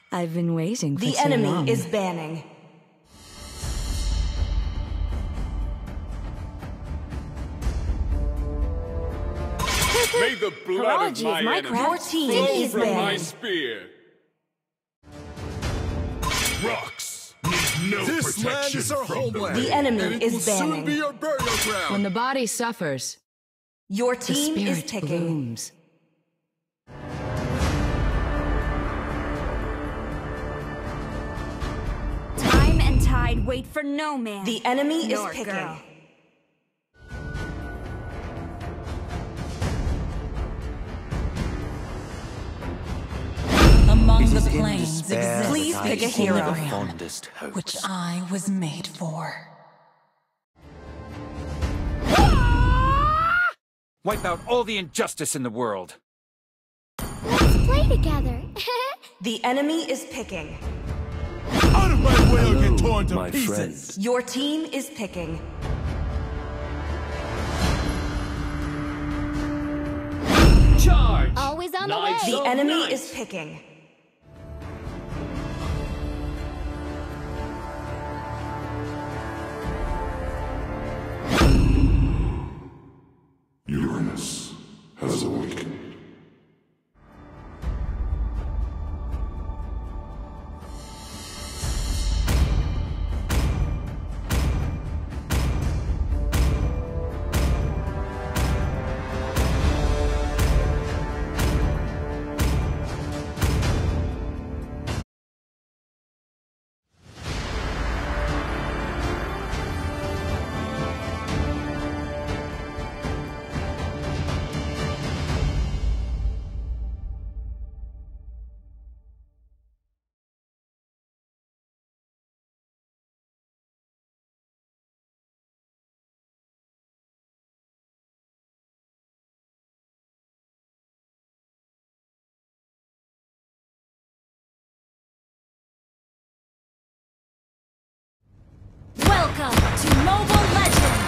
I've been waiting for The too long. enemy is banning. May the blood Horology of my is my enemy craft. Your team flow is from my banning. spear. Rocks need no This land protection is our from homeland. The enemy and it is will soon banning. be your burial ground. When the body suffers, Your the team is spirit picking. blooms. Time and tide wait for no man. The enemy is nor picking. girl. Among It the is in plains despair exists Please that pick I a see hero. the fondest hopes. which I was made for. Wipe out all the injustice in the world. Let's play together. The enemy is picking. Out of my way, I'll get torn to my pieces. friend. Your team is picking. Charge! Always on the Knights way. The of enemy Night. is picking. Uranus has awakened. Welcome to Mobile Legends!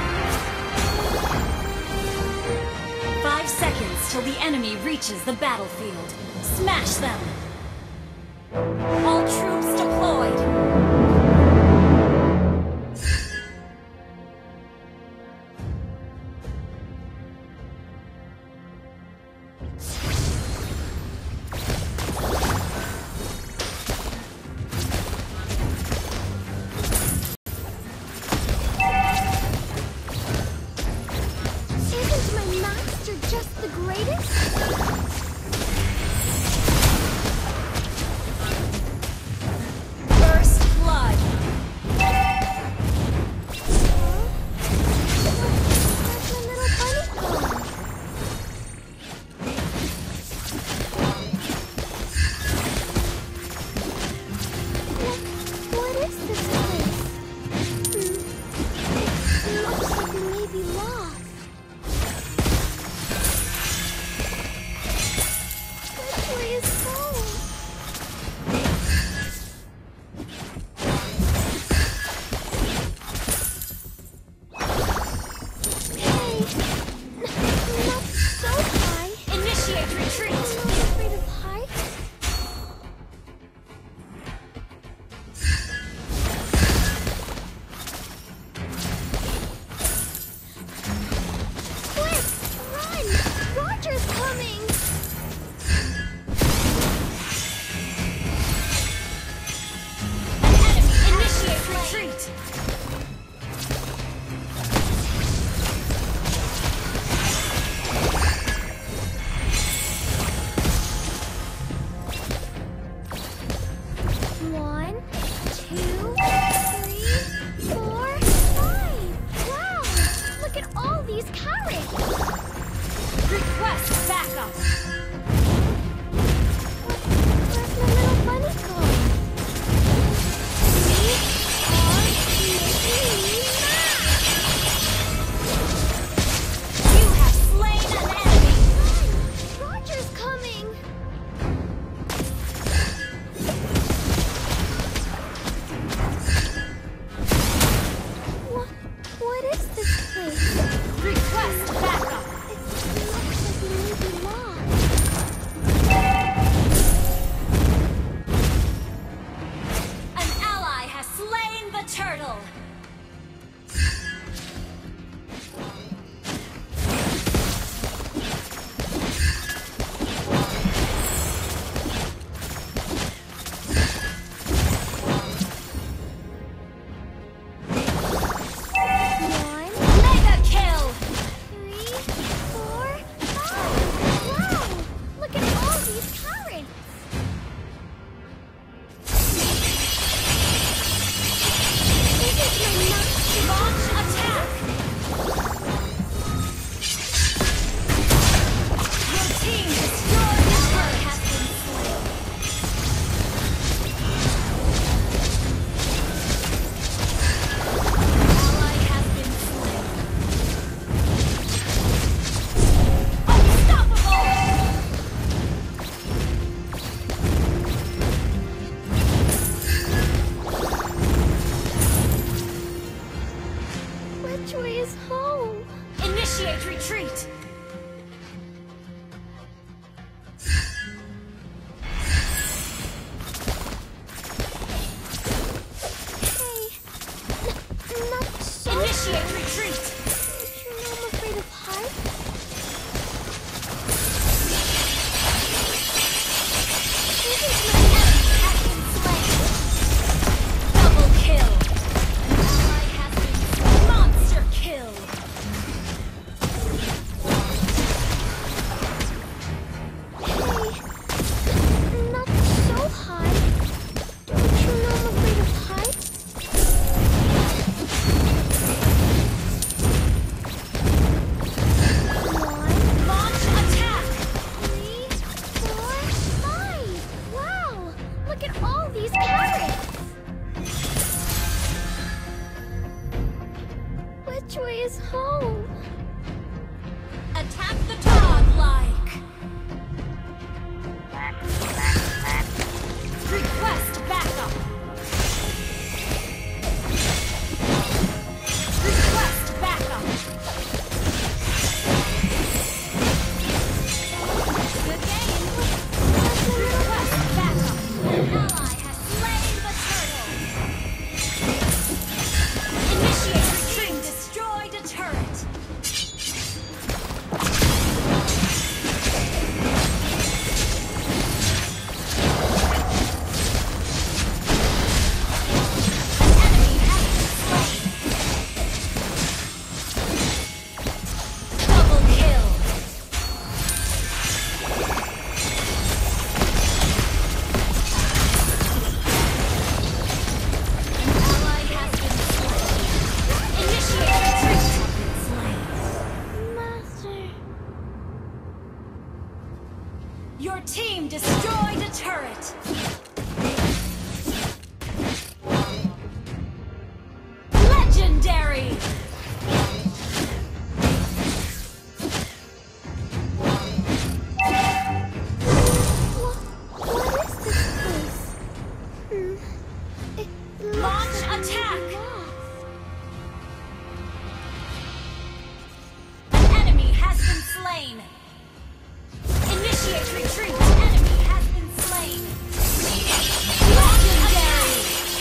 5 seconds till the enemy reaches the battlefield. Smash them! All troops deployed! Isn't my master just the greatest? First blood! Where's my little bunny gone? What is this place? Looks like we may be lost. Which way is home? Hey, not so high. Initiate retreat! I'm not afraid of heights. Quick, run! Roger's coming! An enemy! Initiate retreat! these currents? This is my master. Launch attack! Your team destroyed the turret has been slain. Ally has been slain. Unstoppable! Which way is home? Initiate retreat! Hey, not so. Initiate retreat! Don't you know I'm afraid of heights? Has been slain. Double kill. An ally has been slain. Monster kill. Hey, not so high. Don't you know I'm afraid of heights? One, Launch attack. 3, 4, 5. Wow! Look at all these carrots. Which way is home? Attack the dog-like. Request backup. Request backup. Good game. Request backup. An ally has slain the turtle. Initiate retreat. Destroyed a turret. Enemy has been slain. Double kill. An ally has been slain. Initiate retreat. Slain. Master. Your team destroyed a turret. Legendary. What is this place? It looks Launch like I'm attack. lost. An enemy has been slain. Initiate retreat. Enemy has been slain. Legendary.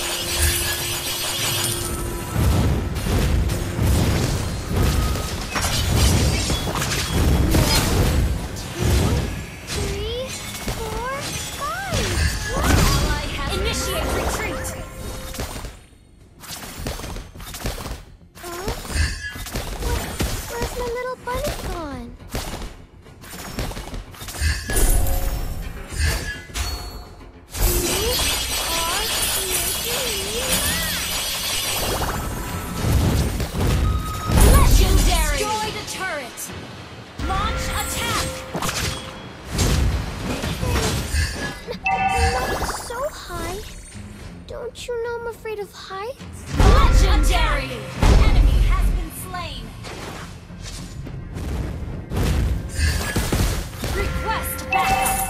Three, 4, 5. Ally has initiate retreat. Where's my little bunny gone? You are making me Legendary. Destroyed a turret. Launch attack. not so high. Don't you know I'm afraid of heights? Legendary. An enemy has been slain. Request backup.